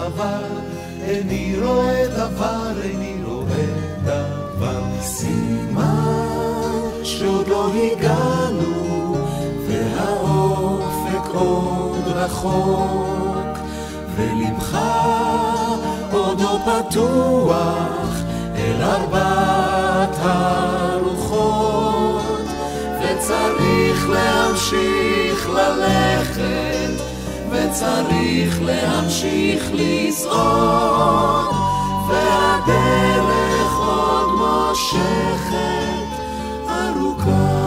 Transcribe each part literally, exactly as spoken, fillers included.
דבר, איני רואה דבר, איני רואה דבר. סימן שעוד לא הגענו, והאופק עוד רחוק, ולבך עוד לא פתוח אל ארבעת הרוחות, וצריך להמשיך ללכת, וצריך להמשיך לזעוד, והדרך עוד מושכת ארוכה.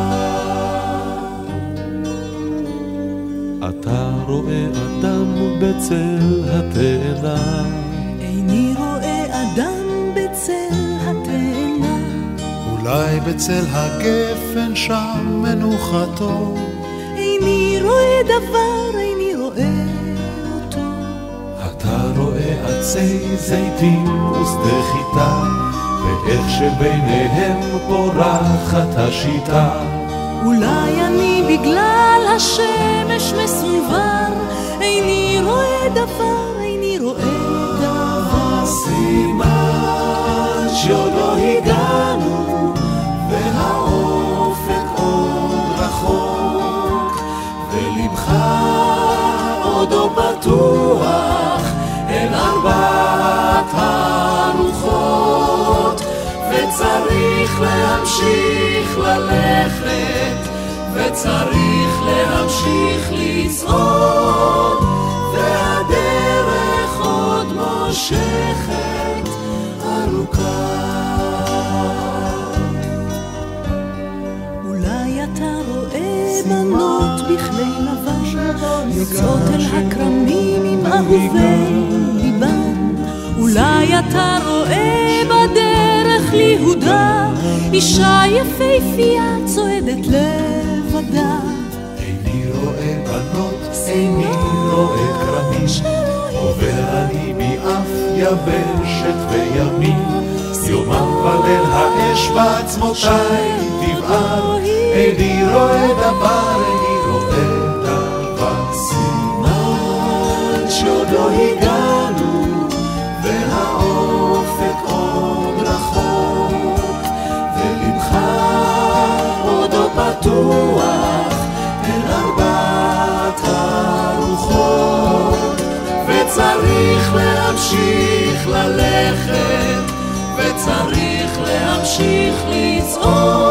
אתה רואה אדם בצל התאנה, איני רואה אדם בצל התאנה, אולי בצל הגפן שם מנוחתו, איני רואה דבר, איני רואה אותו. אתה רואה עצי זיתים ושדה חיטה, ואיך שביניהם פורחת השיטה. אולי אני בגלל השמש מסונבר, איני רואה דבר, איני רואה דבר. סימן שעוד לא הגענו, והאופק עוד רחוק, ולבך עוד לא פתוח אל ארבעת הרוחות, וצריך להמשיך ללכת, וצריך להמשיך לצעוד, והדרך עוד מושכת ארוכה. אולי אתה רואה בנות בכלי לבן, יוצאות אל הכרמים עם אהובי ליבן. אולי אתה רואה בדרך ליהודה, אישה יפהפייה צועדת לבדה. איני רואה בנות, איני רואה כרמים, עובר אני מאף יבשת וימים. יומם וליל האש בעצמותיי תבער, איני רואה דבר, איני רואה דבר. סימן שעוד לא הגענו, והאופק עוד רחוק, ולבך עוד לא פתוח אל ארבעת הרוחות, וצריך להמשיך ללכת, וצריך להמשיך לצעוד,